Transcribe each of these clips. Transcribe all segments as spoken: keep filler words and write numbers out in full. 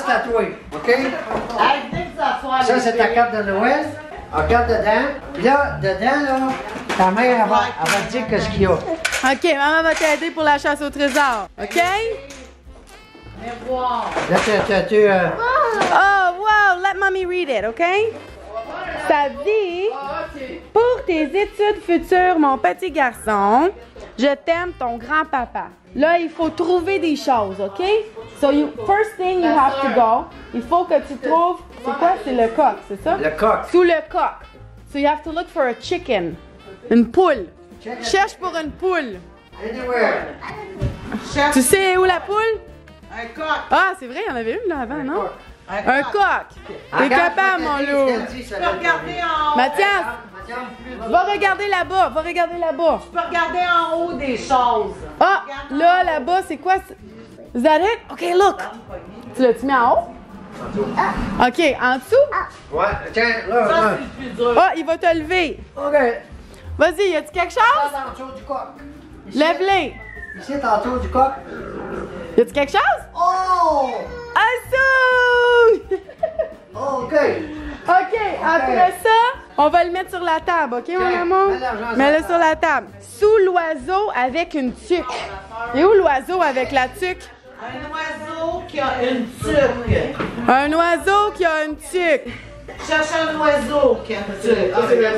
c'est à toi, OK? Ça, c'est ta carte de Noël. Regarde dedans. Puis là, dedans, là, ta mère, elle va, elle va te dire qu'est-ce qu'il y a. OK, maman va t'aider pour la chasse au trésor. OK? Là, tu... tu, tu euh... Oh, wow! Let mommy read it, OK? Ça dit, pour tes études futures, mon petit garçon, je t'aime, ton grand-papa. Là, il faut trouver des choses, OK? So, you, first thing you have to go, il faut que tu trouves, c'est quoi? C'est le coq, c'est ça? Le coq. Sous le coq. So, you have to look for a chicken. Une poule. Cherche pour une poule. Anywhere. Tu sais où la poule? Un coq. Ah, c'est vrai, il y en avait une là avant, non? Un Un coq. T'es capable, mon loup. Tu peux regarder en haut. Mathias, va regarder là-bas, va regarder là-bas. Tu peux regarder en haut des choses. Ah, là, là-bas, c'est quoi? Is that it? OK, look. Tu l'as-tu mis en haut? OK, en dessous? Ouais, tiens, là, Ça, là. c'est le plus dur. Ah, il va te lever. OK. Vas-y, y a-tu quelque chose? Là, en dessous du coq. Ici, Lève-les. Ici, en dessous du coq. Y a-tu quelque chose? Oh! En dessous! OK. OK, après ça, on va le mettre sur la table, OK, mon Tiens, amour? mets l'argent sur Mets-le la sur la table. Sous l'oiseau avec une tuque. Et où l'oiseau avec la tuque? Un oiseau qui a une tuque. Un oiseau qui a une tuque. Cherche un oiseau qui a une tuque.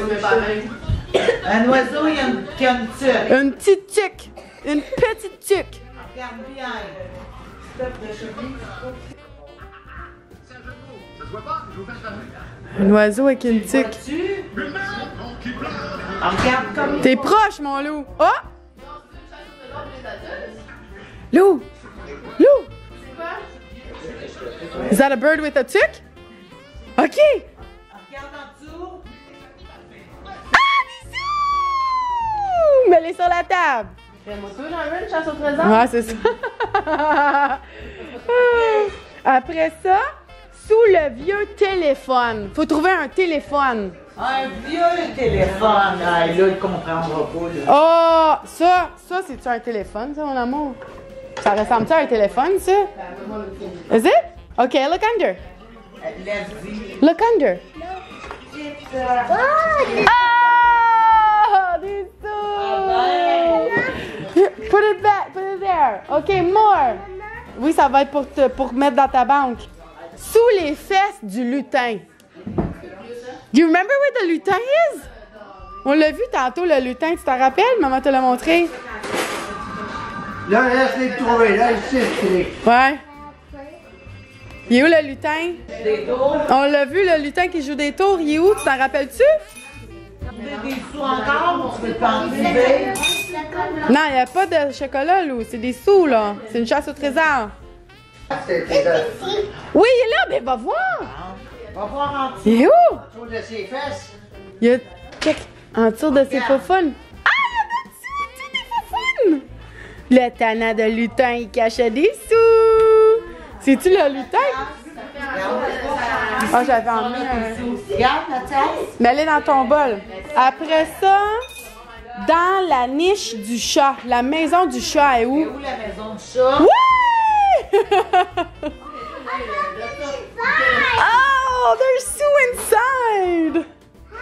Un oiseau il y a une- qui a une tuque. Une petite tuque. Une petite tuque. Regarde bien. Un oiseau avec une tuque. Tu regarde comme T'es proche, mon loup. Oh! Lou! Lou! Is that a bird with a tuque? OK! regarde en dessous. Ah, bisous! Mets-les sur la table. Fais-moi tout, j'en veux une chasse au trésor. Ouais, c'est ça. Après ça, sous le vieux téléphone. Faut trouver un téléphone. Un vieux téléphone. Ah, là, il comprendra pas. Là. Oh, ça, ça, c'est-tu un téléphone, ça, mon amour? Ça ressemble-tu à un téléphone, ça? Is it? OK, look under. Lève-y. Look under. Ah! Des sous! Put it back, put it there. OK, more. Oui, ça va être pour, te, pour mettre dans ta banque. Sous les fesses du lutin. Do you remember where the lutin is? On l'a vu tantôt, le lutin, tu t'en rappelles? Maman te l'a montré. Là, laisse-les trouver. Là, ici, c'est... Ouais. Il est où le lutin? Des tours. On l'a vu, le lutin qui joue des tours. Il est où? Tu t'en rappelles-tu? Des, des sous encore, tu peux pas en trouver. Non, il n'y a pas de chocolat, Lou. C'est des sous, là. C'est une chasse au trésor. C'est... c'est... Oui, il est là, mais va voir. Va voir en dessous. Il est où? Autour de ses fesses. Il y a... Check. En dessous de ses faufounes. Ah, il y en a dessous, en dessous des faufounes. Le tannant de lutin, il cachait des sous. C'est-tu le lutin? Ah, j'avais emmené un... Regarde, Mathias. Mets-les dans ton bol. Après ça, dans la niche du chat. La maison du chat est où? C'est où la maison du chat? Oui! Oh, there's Sue inside!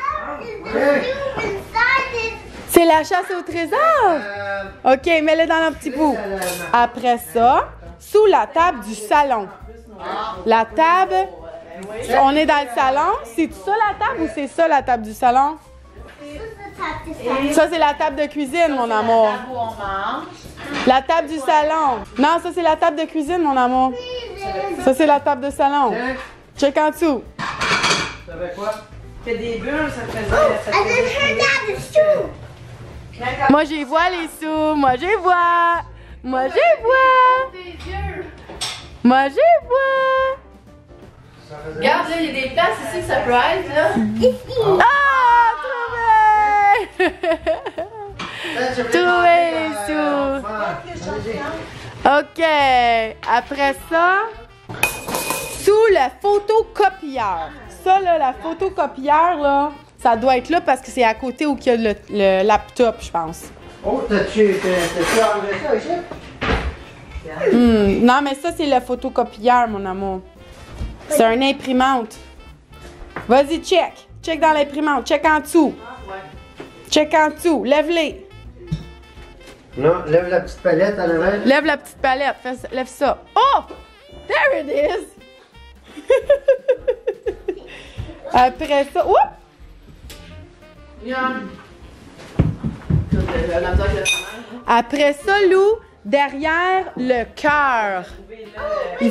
C'est la chasse au trésor! Euh, OK, mets-le dans un petit bout. Après ça, sous la table du salon. La table, on est dans le salon. C'est ça la table ou c'est ça la table du salon? Ça, c'est la table de cuisine, mon amour. Là où on mange. La table du salon. Non, ça, c'est la table de cuisine, mon amour. Ça, c'est la table de salon. Check en dessous. ça fait quoi? Fais des bulles, ça faisait. Moi, j'y vois les sous. Moi, j'y vois. Moi, j'y vois. Moi, j'y vois. Regarde, là, il y a des places ici que ça peut être, là. Ah, trouvé! Trouvé les sous. OK. Après ça, sous le photocopieur. Ça, là, la photocopieur, là, ça doit être là parce que c'est à côté où il y a le, le laptop, je pense. Oh, t'as-tu t'as-tu enlevé ça ici? Hmm. Non, mais ça, c'est le photocopieur, mon amour. C'est un imprimante. Vas-y, check. Check dans l'imprimante. Check en dessous. Check en dessous. Lève-les. Non, lève la petite palette en avant. Lève la petite palette. Fais, lève ça. Oh! There it is! Après ça... Oups! Après ça, Lou, derrière le cœur. Il...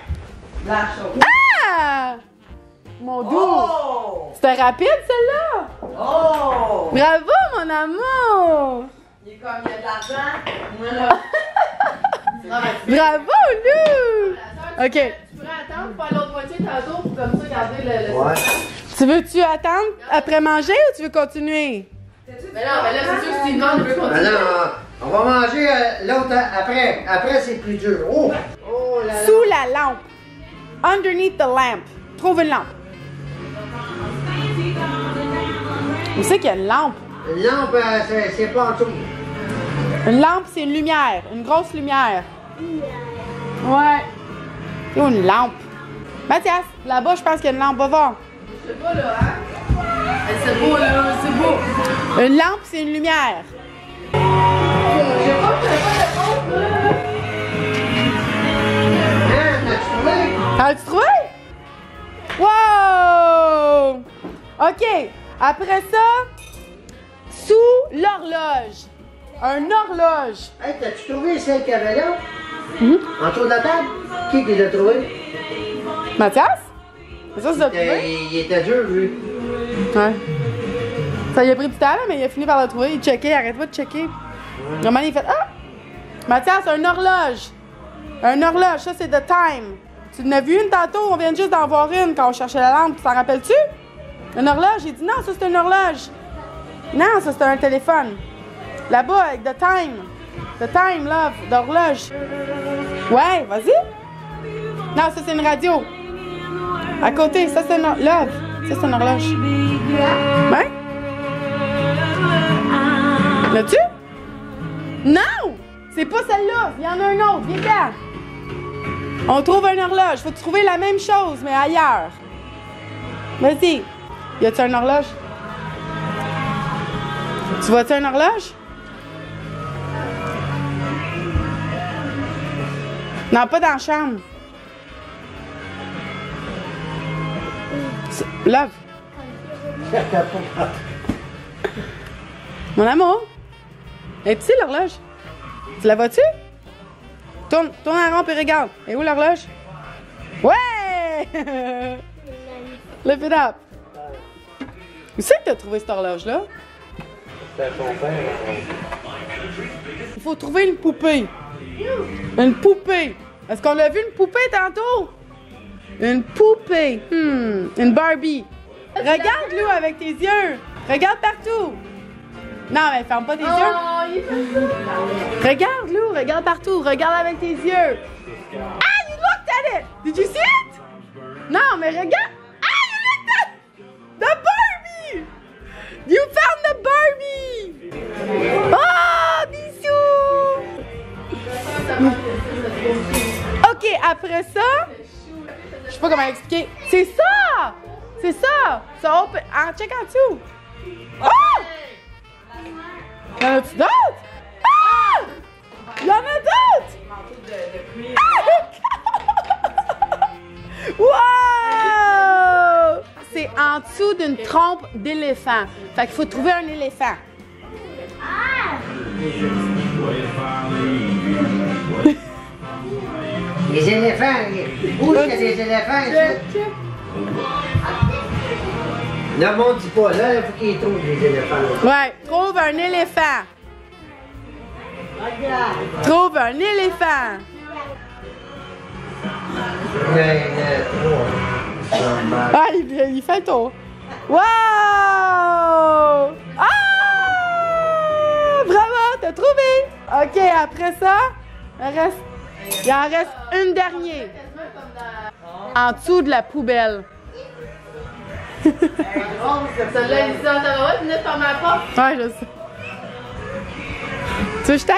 Ah! Mon doux! Oh! C'était rapide, celle-là? Oh! Bravo, mon amour! Il est comme il y a de l'argent. Bravo, Lou! OK. Tu pourrais attendre pour faire l'autre moitié tantôt pour comme ça garder le. le... Ouais. Tu veux-tu attendre après manger ou tu veux continuer? Mais non, mais là, c'est sûr que si tu demandes, je veux continuer. Alors, on va manger euh, l'autre après. Après, c'est plus dur. Oh! Oh là là. Sous la lampe. Underneath the lamp. Trouve une lampe. Où c'est qu'il y a une lampe? Une lampe, euh, c'est- c'est pas en dessous. Une lampe, c'est une lumière. Une grosse lumière. Ouais. C'est une lampe. Mathias, là-bas, je pense qu'il y a une lampe. Va voir. Je sais pas, là, hein? Hey, c'est beau, là, c'est beau. Une lampe, c'est une lumière. J'ai pas, j'ai pas de compte, là. Hein, t'as-tu trouvé? As-tu trouvé? Wow! OK. Après ça, sous l'horloge. Un horloge. Hey, t'as-tu trouvé celle qu'il y avait là? Mhm. En dessous de la table? Qui qui l'a trouvé? Mathias? C'est ça, c'est Euh, trouvé? il était dur, lui. Ouais. Ça lui a pris du temps, là, mais il a fini par le trouver. Il checkait, arrête pas de checker. Normalement, il fait Ah! Mathias, un horloge. Un horloge, ça, c'est The Time. Tu en as vu une tantôt? On vient juste d'en voir une quand on cherchait la lampe. Tu t'en rappelles-tu? Une horloge? J'ai dit non, ça, c'est une horloge. Non, ça, c'est un téléphone. Là-bas, avec The Time. The Time, love, d'horloge. Ouais, vas-y. Non, ça, c'est une radio. À côté, ça, c'est une horloge. Love, ça, c'est une horloge. Ouais? L'as-tu? Non! C'est pas celle-là. Il y en a un autre. Viens là. On trouve une horloge. Faut trouver la même chose, mais ailleurs. Vas-y. Y a-tu une horloge? Tu vois-tu une horloge? Non, pas dans la chambre. Love. Mon amour. Elle est petite l'horloge. Tu la vois-tu? Tourne, tourne en rond et regarde. Et où l'horloge? Ouais! Lift it up. Où c'est que t'as trouvé cette horloge-là? Il faut trouver une poupée. Une poupée. Est-ce qu'on a vu une poupée tantôt? Une poupée. Hmm. Une Barbie. Regarde, Lou, avec tes yeux. Regarde partout. Non, mais ferme pas tes yeux. Oh, il fait ça. Regarde, Lou, regarde partout. Regarde avec tes yeux. Ah, you looked at it. Did you see it? Non, mais regarde. Ah, you looked at the Barbie. You found the Barbie. Oh, bisous. OK, après ça, je sais pas comment expliquer. C'est ça. C'est ça. Ça open. Ah, check en dessous. Oh! Y'en a-tu d'autres? Ah! Y'en a d'autres! Ah! Wow! C'est en dessous d'une trompe d'éléphant. Fait qu'il faut trouver un éléphant. Les éléphants. Où est-ce qu'il y a des éléphants ici? Le monde dit pas, là, il faut qu'ils trouvent des éléphants. Ouais, trouve un éléphant. Trouve un éléphant. Ouais, euh, Ah, il, il fait le tour. Wow! Ah! Bravo, t'as trouvé. OK, après ça, il, reste, il en reste une dernière. En dessous de la poubelle. Celle-là, il dit dans ta droite, venez fermer la porte. Ouais, je sais. Tu veux que je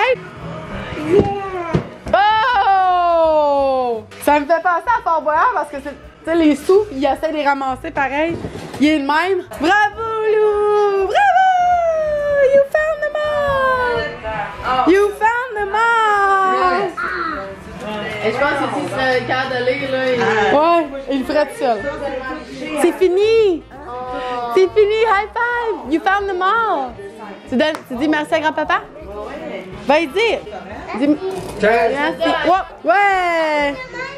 t'aide? Oh! Ça me fait penser à Fort Boyard parce que c'est Tu sais, les sous, il essaie de les ramasser pareil. Il est le même. Bravo, Lou! Bravo! You found them all! You found them all! Et je pense que s'il serait capable de lire, là, il... Ouais, il le ferait tout seul. C'est fini! C'est fini! High five! You found them all! Tu, donnes, tu dis merci à grand-papa? Va y dire! Dis merci! Oh, ouais!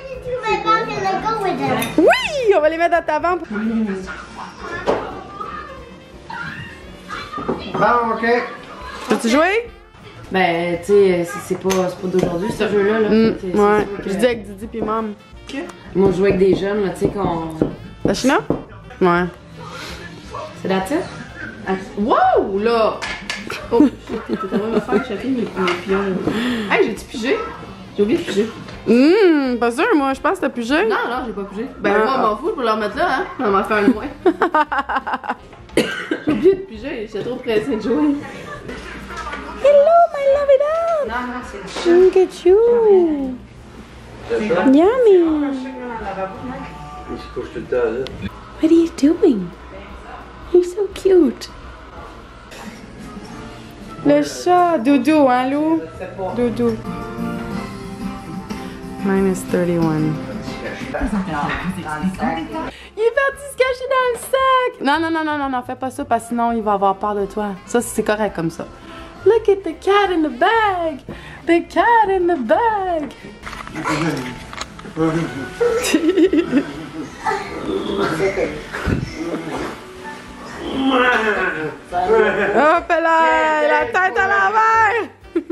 Oui! On va les mettre dans ta vente. Bon, OK. Peux-tu jouer? Ben, tu sais, c'est pas, pas d'aujourd'hui, ce jeu-là. Là. Mm, C'est- c'est ouais. sûr que- Je dis avec Didi puis Mom. Moi, je joue avec des jeunes, là, tu sais, qu'on... La China? Ouais. C'est la titre? Ah, wow, là! Oh, t'es en train de me faire échapper mes, mes pions. Hey, j'ai-tu pigé? J'ai oublié de piger. Hum, pas sûr, moi, je pense que t'as pigé. Non, non, j'ai pas pigé. Ben, Ah. moi, on m'en fout pour leur mettre là, hein? On m'en fait un loin. J'ai oublié de piger, j'étais trop pressée de jouer. Hello, my lovey dog! Non, non, c'est le Look at you! Yummy! Il se couche tout le temps là. What are you doing? You're so cute! Le chat, Doudou, hein, Lou? Doudou. Minus thirty-one. Il est parti se cacher dans le sac! Non, non, non, non, non, non, fais pas ça parce que sinon il va avoir peur de toi. Ça, c'est correct comme ça. Look at the cat in the bag! The cat in the bag! Hop là! La tête à l'envers!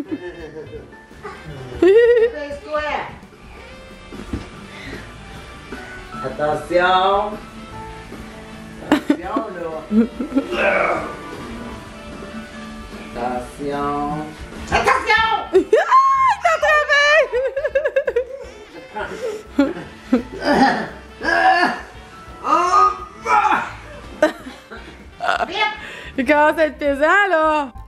Attention! Attention, là! Attention! Attention! Ah! Il t'a attrapé! Il commence à être pesant, là!